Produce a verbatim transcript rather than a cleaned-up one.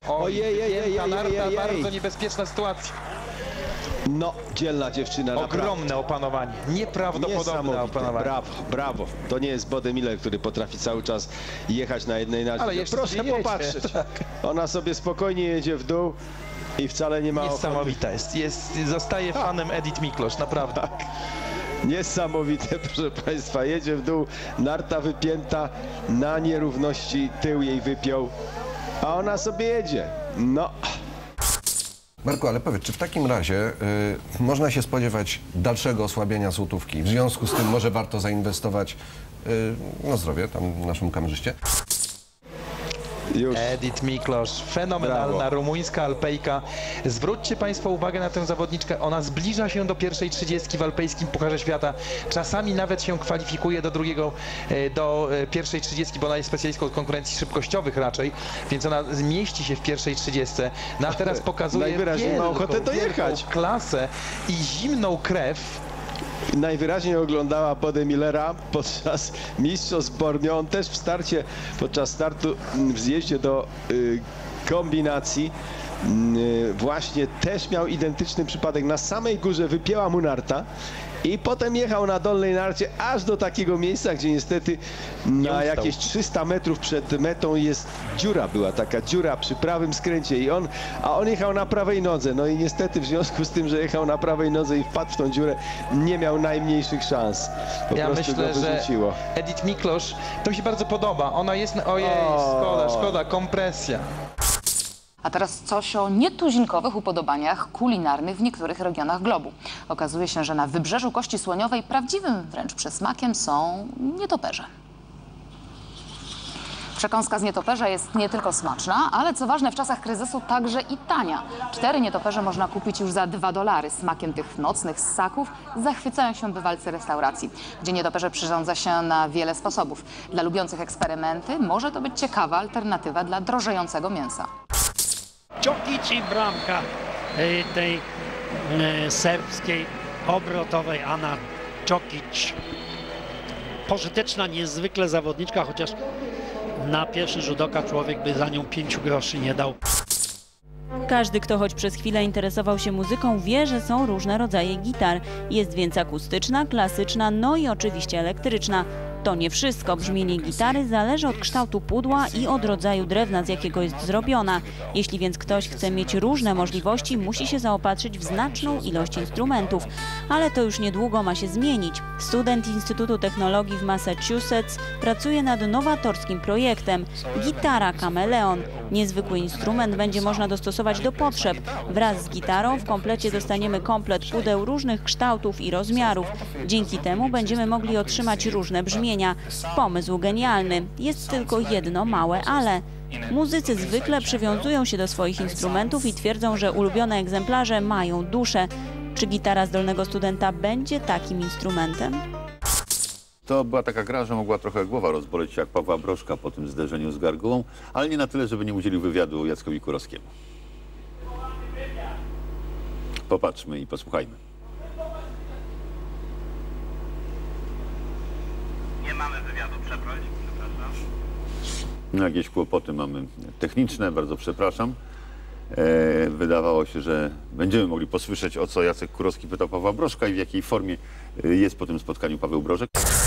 Ojej, ojej, ojej, ojej, bardzo niebezpieczna sytuacja. No, dzielna dziewczyna. Ogromne naprawdę. opanowanie, nieprawdopodobne opanowanie. Brawo, brawo. To nie jest Bode Miller, który potrafi cały czas jechać na jednej narcie. Ale jeszcze proszę jedzie, popatrzeć. tak. Ona sobie spokojnie jedzie w dół i wcale nie ma Niesamowita jest. jest. Zostaje fanem Edith Miklosz, naprawdę. Tak. Niesamowite, proszę Państwa. Jedzie w dół, narta wypięta, na nierówności tył jej wypiął, a ona sobie jedzie. No. Marku, ale powiedz, czy w takim razie y, można się spodziewać dalszego osłabienia złotówki? W związku z tym może warto zainwestować y, na zdrowie, tam naszemu kamerzyście? Już. Edith Miklosz, fenomenalna Brawo. rumuńska alpejka. Zwróćcie Państwo uwagę na tę zawodniczkę. Ona zbliża się do pierwszej trzydziestki w alpejskim Pucharze Świata. Czasami nawet się kwalifikuje do drugiego, do pierwszej trzydziestki, bo ona jest specjalistką od konkurencji szybkościowych raczej, więc ona zmieści się w pierwszej trzydziestce. No a teraz pokazuje Najwyraźniej ma ochotę dojechać. klasę i zimną krew. Najwyraźniej oglądała Bode Millera podczas mistrzostw Bormio. On też w starcie, podczas startu w zjeździe do y, kombinacji y, właśnie też miał identyczny przypadek. Na samej górze wypięła mu narta i potem jechał na dolnej narcie aż do takiego miejsca, gdzie niestety na jakieś trzysta metrów przed metą jest dziura, była taka dziura przy prawym skręcie i on, a on jechał na prawej nodze. No i niestety w związku z tym, że jechał na prawej nodze i wpadł w tą dziurę, nie miał najmniejszych szans. Po ja prostu myślę, go wyrzuciło. że Edith Miklosz, to mi się bardzo podoba. Ona jest, ojej, O. szkoda, szkoda, kompresja. A teraz coś o nietuzinkowych upodobaniach kulinarnych w niektórych regionach globu. Okazuje się, że na wybrzeżu Kości Słoniowej prawdziwym wręcz przysmakiem są nietoperze. Przekąska z nietoperza jest nie tylko smaczna, ale co ważne w czasach kryzysu także i tania. Cztery nietoperze można kupić już za dwa dolary. Smakiem tych nocnych ssaków zachwycają się bywalcy restauracji, gdzie nietoperze przyrządza się na wiele sposobów. Dla lubiących eksperymenty może to być ciekawa alternatywa dla drożejącego mięsa. Czokic i bramka tej e, serbskiej obrotowej Ana Czokic. Pożyteczna niezwykle zawodniczka, chociaż na pierwszy rzut oka człowiek by za nią pięciu groszy nie dał. Każdy, kto choć przez chwilę interesował się muzyką, wie, że są różne rodzaje gitar. Jest więc akustyczna, klasyczna, no i oczywiście elektryczna. To nie wszystko. Brzmienie gitary zależy od kształtu pudła i od rodzaju drewna, z jakiego jest zrobiona. Jeśli więc ktoś chce mieć różne możliwości, musi się zaopatrzyć w znaczną ilość instrumentów. Ale to już niedługo ma się zmienić. Student Instytutu Technologii w Massachusetts pracuje nad nowatorskim projektem. Gitara Kameleon. Niezwykły instrument będzie można dostosować do potrzeb. Wraz z gitarą w komplecie dostaniemy komplet pudeł różnych kształtów i rozmiarów. Dzięki temu będziemy mogli otrzymać różne brzmienia. Pomysł genialny. Jest tylko jedno małe ale. Muzycy zwykle przywiązują się do swoich instrumentów i twierdzą, że ulubione egzemplarze mają duszę. Czy gitara zdolnego studenta będzie takim instrumentem? To była taka gra, że mogła trochę głowa rozboleć się jak Pawła Brożka po tym zderzeniu z Gargułą, ale nie na tyle, żeby nie udzielił wywiadu Jackowi Kurowskiemu. Popatrzmy i posłuchajmy. Nie mamy wywiadu, przeproś, przepraszam. No, jakieś kłopoty mamy techniczne, bardzo przepraszam. E, wydawało się, że będziemy mogli posłyszeć, o co Jacek Kurowski pytał Pawła Brożka i w jakiej formie jest po tym spotkaniu Paweł Brożek.